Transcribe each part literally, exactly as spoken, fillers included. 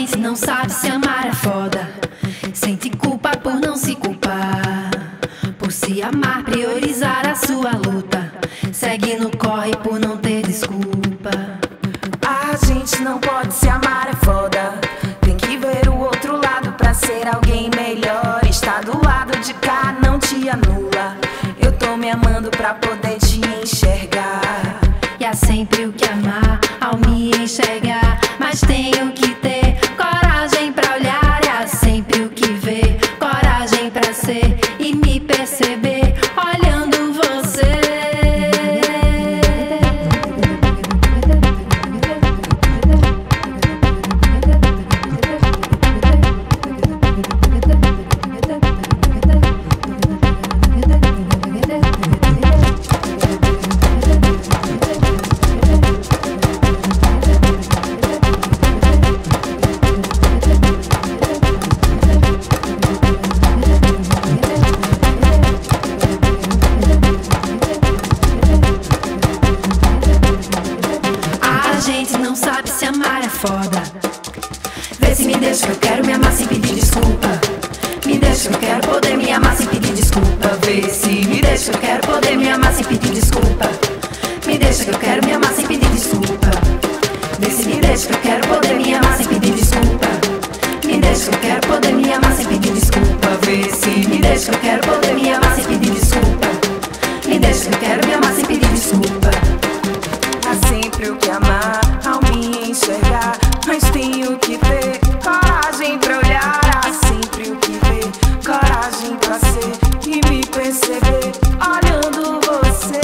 gente não sabe se amar é foda. Sente culpa por não se culpar, por se amar, priorizar a sua luta. Segue no corre por não ter desculpa. A gente não pode se amar é foda. Tem que ver o outro lado pra ser alguém melhor. Estar do lado de cá não te anula. Eu tô me amando pra poder te enxergar. E há sempre o que amar ao me enxergar, mas tenho que ter coragem pra olhar. E há sempre o que ver, coragem pra ser e me perceber olhando você. A gente não sabe se amar é foda. Vê se me deixa que eu quero me amar sem pedir desculpa. Me deixa que eu quero poder me amar sem pedir desculpa. Vê se me deixa que eu quero poder me amar sem pedir desculpa. Me deixa que eu quero me amar sem pedir desculpa. Vê se me deixa que eu quero poder me amar sem pedir desculpa. Me deixa que eu quero poder me amar sem pedir desculpa. Vê se me deixa que eu quero poder me amar sem pedir desculpa. Me deixa que eu quero me amar sem pedir desculpa. Há sempre o que amar ao me enxergar, mas tenho que ter coragem pra olhar. Há sempre o que ver, coragem pra ser e me perceber olhando você.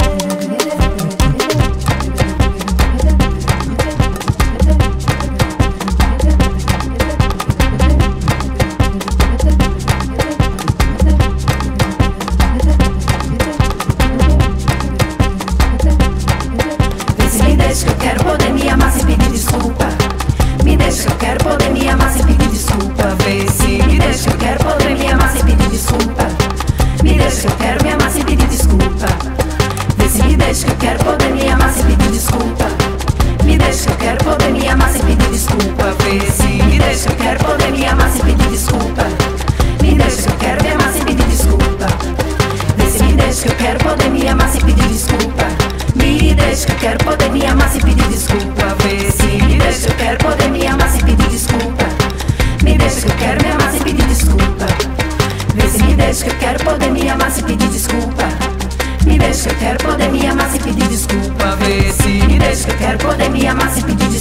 Me deixa que eu quero poder me amar sem pedir desculpa. Me deixa que eu quero poder me amar sem pedir desculpa. Vê se me deixa que eu quero poder me amar sem pedir desculpa. Me deixa que eu quero me amar sem pedir desculpa. Vê se me deixa que eu quero poder me amar sem pedir desculpa. Me deixa que eu quero poder me amar sem pedir desculpa. Vê se me deixa que eu quero poder me amar sem pedir desculpa. Me deixa que eu quero me amar sem pedir desculpa. Vê se me deixa que eu quero poder me amar sem pedir desculpa. Me deixa que eu quero poder me amar sem pedir desculpa. Vê se me deixa que eu quero poder me amar sem pedir desculpa. Me deixa que eu quero me amar sem pedir desculpa. Vê se me deixa que eu quero poder me amar sem pedir desculpa. Me deixa que eu quero poder me amar sem pedir desculpa. Vê se me deixa que eu quero poder me amar sem pedir desculpa.